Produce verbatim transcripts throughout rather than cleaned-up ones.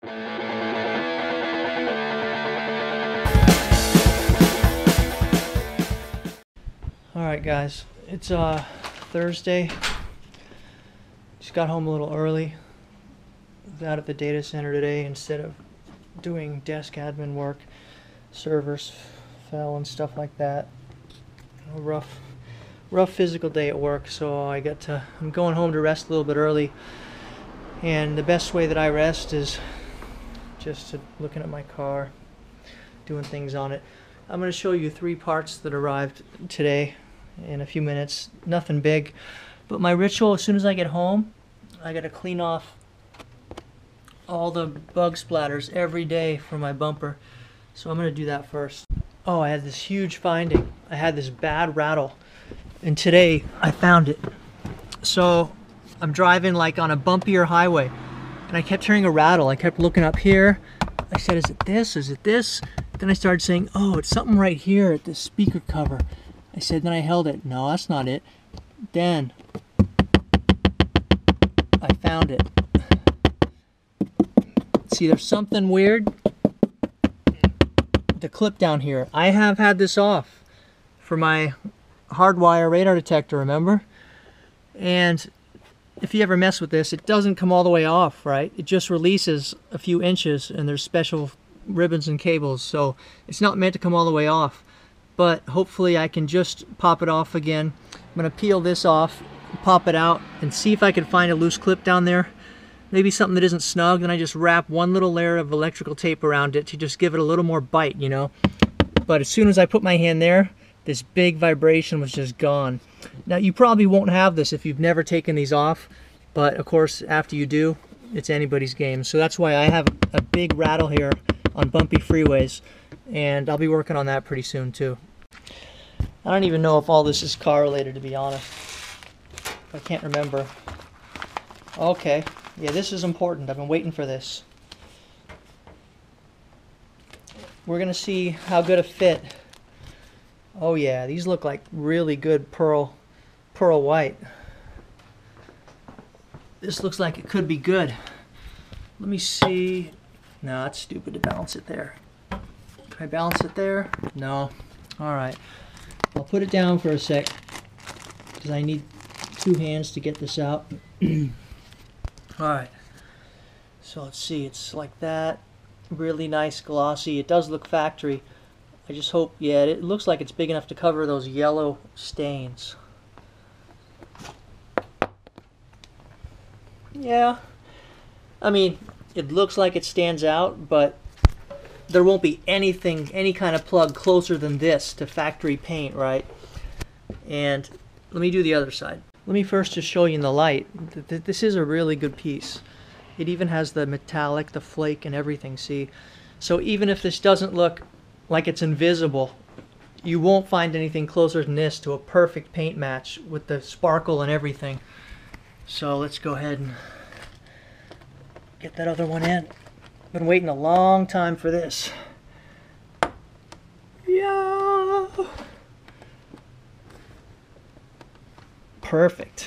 Alright guys, it's uh, Thursday. Just got home a little early. I was out at the data center today instead of doing desk admin work. Servers fell and stuff like that. A rough, rough physical day at work, so I got to, I'm going home to rest a little bit early. And the best way that I rest is just to, looking at my car, doing things on it. I'm going to show you three parts that arrived today in a few minutes. Nothing big, but my ritual, as soon as I get home, I got to clean off all the bug splatters every day from my bumper. So I'm going to do that first. Oh, I had this huge finding. I had this bad rattle, and today I found it. So I'm driving like on a bumpier highway, and I kept hearing a rattle. I kept looking up here. I said, is it this? Is it this? Then I started saying, oh, it's something right here at the speaker cover. I said, then I held it. No, that's not it. Then I found it. See, there's something weird. The clip down here. I have had this off for my hardwire radar detector, remember? And if you ever mess with this, it doesn't come all the way off, right? It just releases a few inches, and there's special ribbons and cables, so it's not meant to come all the way off. But hopefully I can just pop it off again. I'm going to peel this off, pop it out, and see if I can find a loose clip down there. Maybe something that isn't snug, then I just wrap one little layer of electrical tape around it to just give it a little more bite, you know. But as soon as I put my hand there, this big vibration was just gone. Now, you probably won't have this if you've never taken these off, but of course, after you do, it's anybody's game. So that's why I have a big rattle here on bumpy freeways, and I'll be working on that pretty soon too. I don't even know if all this is car related, to be honest. I can't remember. Okay, yeah, this is important. I've been waiting for this. We're gonna see how good a fit. Oh yeah, these look like really good pearl, pearl white. This looks like it could be good. Let me see. No, it's stupid to balance it there. Can I balance it there? No. All right. I'll put it down for a sec because I need two hands to get this out. All right. So let's see. It's like that. Really nice, glossy. It does look factory. I just hope, yeah, it looks like it's big enough to cover those yellow stains. Yeah. I mean, it looks like it stands out, but there won't be anything, any kind of plug closer than this to factory paint, right? And let me do the other side. Let me first just show you in the light. This is a really good piece. It even has the metallic, the flake, and everything, see? So even if this doesn't look like it's invisible, you won't find anything closer than this to a perfect paint match with the sparkle and everything. So let's go ahead and get that other one in. Been waiting a long time for this. Yeah. Perfect.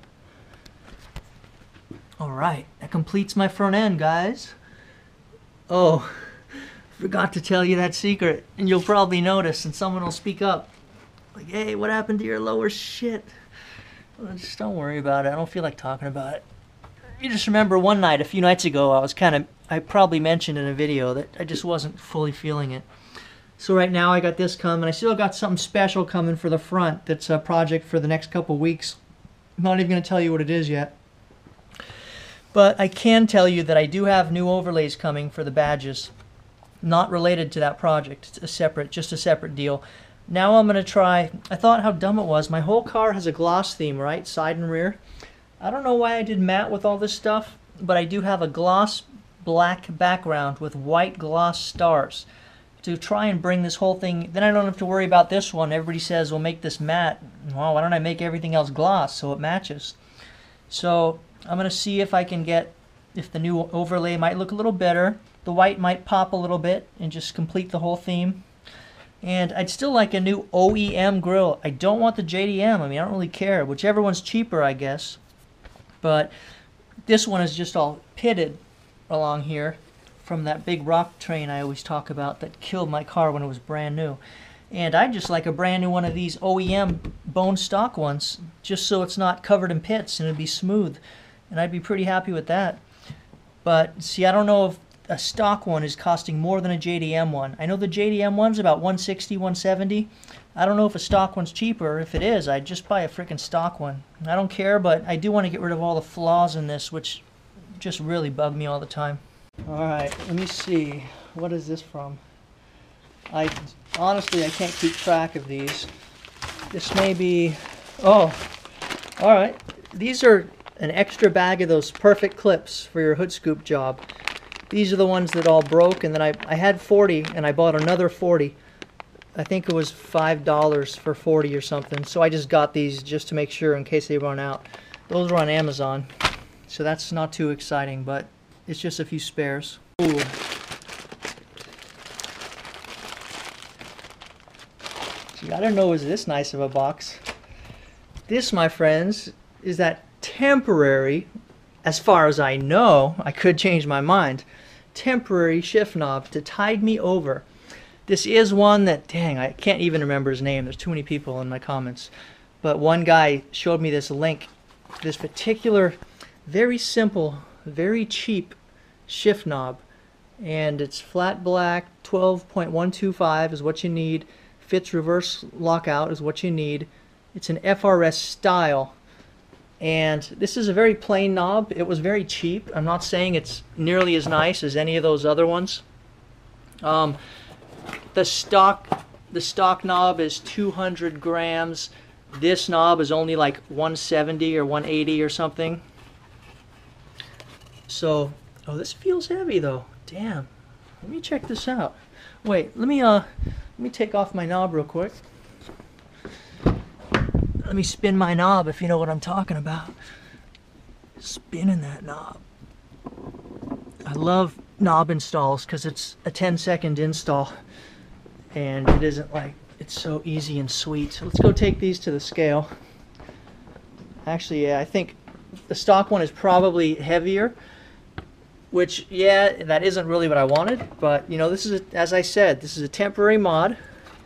All right, that completes my front end, guys. Oh, forgot to tell you that secret, and you'll probably notice, and someone will speak up. Like, hey, what happened to your lower shit? Well, just don't worry about it. I don't feel like talking about it. You just remember one night, a few nights ago, I was kind of, I probably mentioned in a video that I just wasn't fully feeling it. So right now I got this coming. I still got something special coming for the front that's a project for the next couple weeks. I'm not even going to tell you what it is yet. But I can tell you that I do have new overlays coming for the badges. Not related to that project. It's a separate, just a separate deal. Now I'm going to try, I thought how dumb it was. My whole car has a gloss theme, right? Side and rear. I don't know why I did matte with all this stuff, but I do have a gloss black background with white gloss stars to try and bring this whole thing. Then I don't have to worry about this one. Everybody says, well, make this matte. Well, why don't I make everything else gloss so it matches? So I'm going to see if I can get, if the new overlay might look a little better. The white might pop a little bit and just complete the whole theme. And I'd still like a new O E M grill. I don't want the J D M. I mean, I don't really care. Whichever one's cheaper, I guess. But this one is just all pitted along here. from that big rock train I always talk about that killed my car when it was brand new. And I just like a brand new one of these O E M bone stock ones, just so it's not covered in pits and it'd be smooth. And I'd be pretty happy with that. But see, I don't know if a stock one is costing more than a J D M one. I know the J D M one's about one sixty, one seventy. I don't know if a stock one's cheaper. If it is, I'd just buy a freaking stock one. I don't care, but I do want to get rid of all the flaws in this, which just really bug me all the time. All right, let me see. What is this from? I honestly, I can't keep track of these. This may be, oh, all right. These are an extra bag of those perfect clips for your hood scoop job. These are the ones that all broke, and then I, I had forty, and I bought another forty. I think it was five dollars for forty or something, so I just got these just to make sure in case they run out. Those are on Amazon, so that's not too exciting, but it's just a few spares. Ooh. Gee, I don't know it was this nice of a box. This, my friends, is that temporary, as far as I know, I could change my mind, temporary shift knob to tide me over. This is one that, dang, I can't even remember his name. There's too many people in my comments. But one guy showed me this link, this particular, very simple, very cheap shift knob. And it's flat black, twelve point one two five is what you need. Fits reverse lockout is what you need. It's an F R S style. And this is a very plain knob. It was very cheap. I'm not saying it's nearly as nice as any of those other ones. Um, the stock the stock knob is two hundred grams. This knob is only like one seventy or one eighty or something. So, oh, this feels heavy though. Damn. Let me check this out. Wait, let me uh let me take off my knob real quick. Let me spin my knob if you know what I'm talking about. Spinning that knob. I love knob installs because it's a ten second install and it isn't like, it's so easy and sweet. So let's go take these to the scale. Actually, yeah, I think the stock one is probably heavier, which, yeah, that isn't really what I wanted, but you know, this is, a, as I said, this is a temporary mod.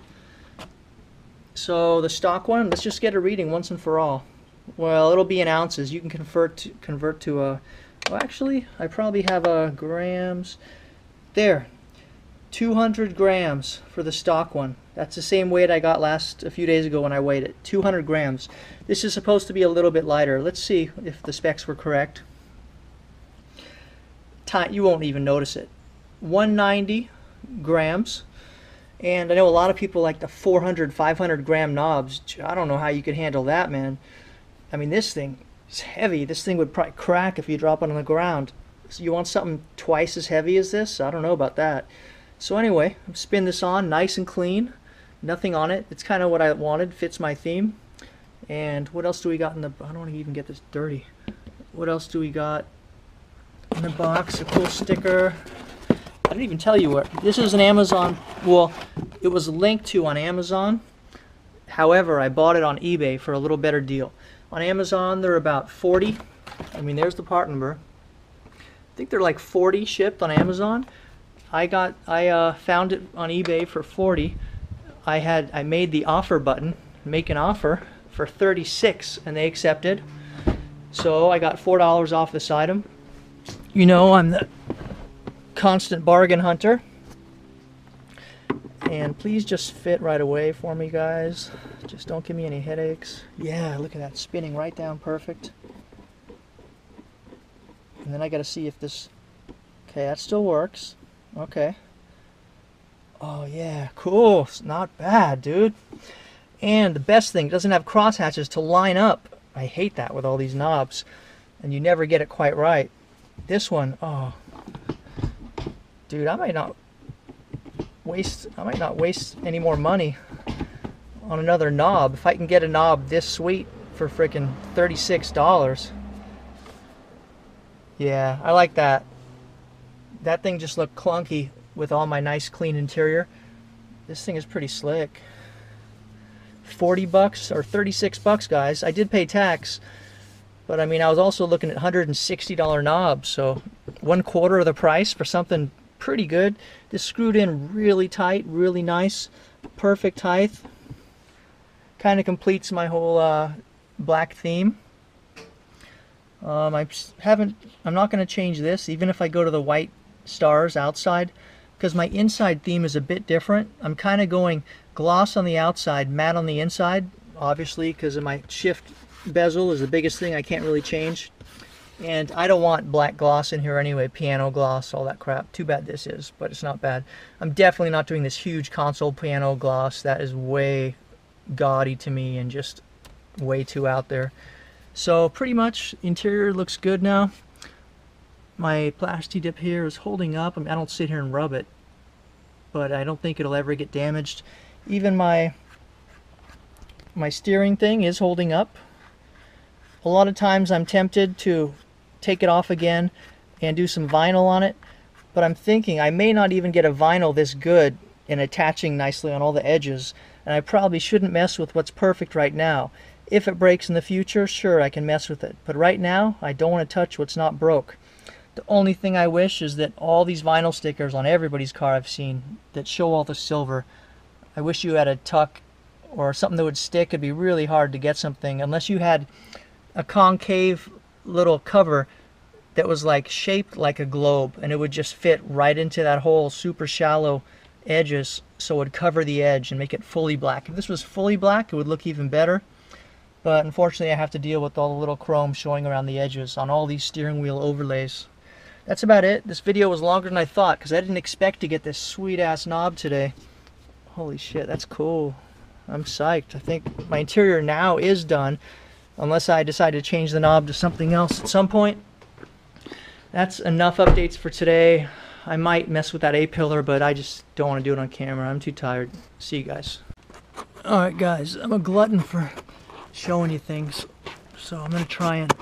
So the stock one, let's just get a reading once and for all. Well, it'll be in ounces. You can convert to, convert to a, well, actually, I probably have a grams. There, two hundred grams for the stock one. That's the same weight I got last, a few days ago when I weighed it, two hundred grams. This is supposed to be a little bit lighter. Let's see if the specs were correct. You won't even notice it. one ninety grams. And I know a lot of people like the four hundred, five hundred gram knobs. I don't know how you could handle that, man. I mean, this thing is heavy. This thing would probably crack if you drop it on the ground. So you want something twice as heavy as this? I don't know about that. So anyway, spin this on, nice and clean. Nothing on it. It's kind of what I wanted. Fits my theme. And what else do we got in the... I don't want to even get this dirty. What else do we got in the box? A cool sticker. I didn't even tell you what. This is an Amazon. Well, it was linked to on Amazon. However, I bought it on eBay for a little better deal. On Amazon, they're about forty. I mean, there's the part number. I think they're like forty shipped on Amazon. I got, I uh, found it on eBay for forty. I had, I made the offer button, make an offer for thirty-six, and they accepted. So I got four dollars off this item. You know, I'm the constant bargain hunter. And please just fit right away for me, guys. Just don't give me any headaches. Yeah, look at that, spinning right down perfect. And then I gotta see if this, okay, that still works. Okay. Oh yeah, cool. It's not bad, dude. And the best thing, it doesn't have crosshatches to line up. I hate that with all these knobs. And you never get it quite right. This one, oh. Dude, I might not waste I might not waste any more money on another knob. If I can get a knob this sweet for freaking thirty-six dollars. Yeah, I like that. That thing just looked clunky with all my nice clean interior. This thing is pretty slick. forty bucks or thirty-six bucks, guys. I did pay tax, but I mean, I was also looking at one hundred sixty dollar knobs, so one quarter of the price for something pretty good. This screwed in really tight, really nice, perfect height. Kind of completes my whole uh, black theme. Um, I haven't. I'm not going to change this, even if I go to the white stars outside, because my inside theme is a bit different. I'm kind of going gloss on the outside, matte on the inside, obviously, because of my shift bezel is the biggest thing I can't really change. And I don't want black gloss in here anyway, piano gloss, all that crap. Too bad this is, but it's not bad. I'm definitely not doing this huge console piano gloss. That is way gaudy to me and just way too out there. So pretty much interior looks good now. My Plasti Dip here is holding up. I mean, I don't sit here and rub it, but I don't think it'll ever get damaged. Even my my steering thing is holding up. A lot of times I'm tempted to take it off again and do some vinyl on it, but I'm thinking I may not even get a vinyl this good and attaching nicely on all the edges, and I probably shouldn't mess with what's perfect right now. If it breaks in the future, sure, I can mess with it, but right now I don't want to touch what's not broke. The only thing I wish is that all these vinyl stickers on everybody's car I've seen that show all the silver, I wish you had a tuck or something that would stick. It'd be really hard to get something unless you had a concave little cover that was like shaped like a globe, and it would just fit right into that whole super shallow edges, so it would cover the edge and make it fully black. If this was fully black, it would look even better, but unfortunately I have to deal with all the little chrome showing around the edges on all these steering wheel overlays. That's about it. This video was longer than I thought because I didn't expect to get this sweet ass knob today. Holy shit, that's cool. I'm psyched. I think my interior now is done, unless I decide to change the knob to something else at some point. That's enough updates for today. I might mess with that A-pillar, but I just don't want to do it on camera. I'm too tired. See you guys. Alright guys, I'm a glutton for showing you things, so I'm going to try and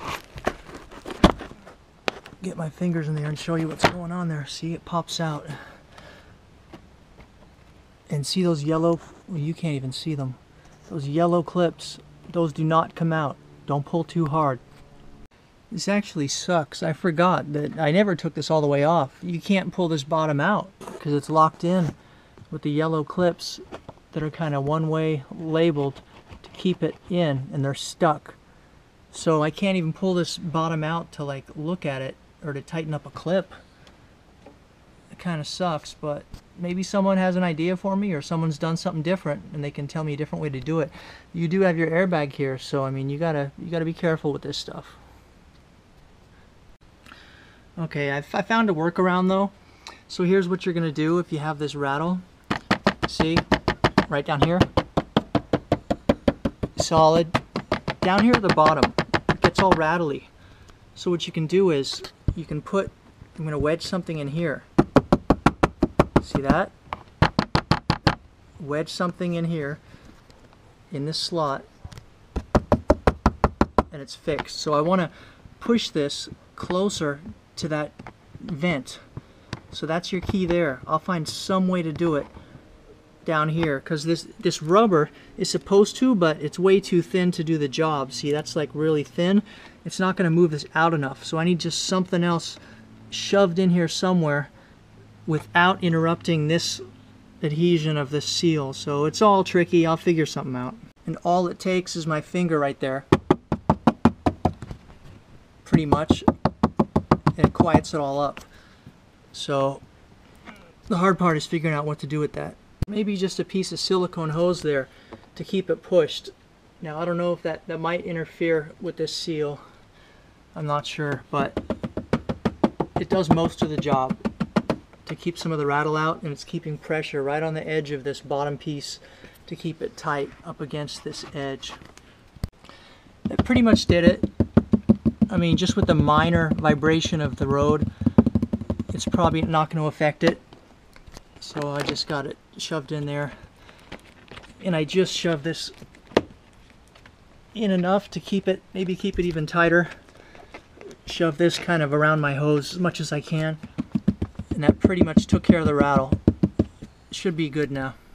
get my fingers in there and show you what's going on there. See, it pops out. And see those yellow, well, you can't even see them. Those yellow clips, those do not come out. Don't pull too hard. This actually sucks. I forgot that I never took this all the way off. You can't pull this bottom out because it's locked in with the yellow clips that are kind of one-way labeled to keep it in, and they're stuck. So I can't even pull this bottom out to like look at it or to tighten up a clip. It kind of sucks, but maybe someone has an idea for me, or someone's done something different and they can tell me a different way to do it. You do have your airbag here, so I mean you gotta you gotta be careful with this stuff. Okay, I've, I found a workaround though. So here's what you're gonna do if you have this rattle. See, right down here, solid. Down here at the bottom, it gets all rattly. So what you can do is you can put, I'm gonna wedge something in here. See that? Wedge something in here, in this slot, and it's fixed. So I want to push this closer to that vent. So that's your key there. I'll find some way to do it down here, because this, this rubber is supposed to, but it's way too thin to do the job. See, that's like really thin. It's not going to move this out enough. So I need just something else shoved in here somewhere without interrupting this adhesion of this seal. So it's all tricky. I'll figure something out. And all it takes is my finger right there, pretty much, and it quiets it all up. So the hard part is figuring out what to do with that. Maybe just a piece of silicone hose there to keep it pushed. Now I don't know if that, that might interfere with this seal. I'm not sure, but it does most of the job to keep some of the rattle out, and it's keeping pressure right on the edge of this bottom piece to keep it tight up against this edge. That pretty much did it. I mean, just with the minor vibration of the road, it's probably not going to affect it. So I just got it shoved in there, and I just shoved this in enough to keep it, maybe keep it even tighter. Shove this kind of around my hose as much as I can, and that pretty much took care of the rattle. Should be good now.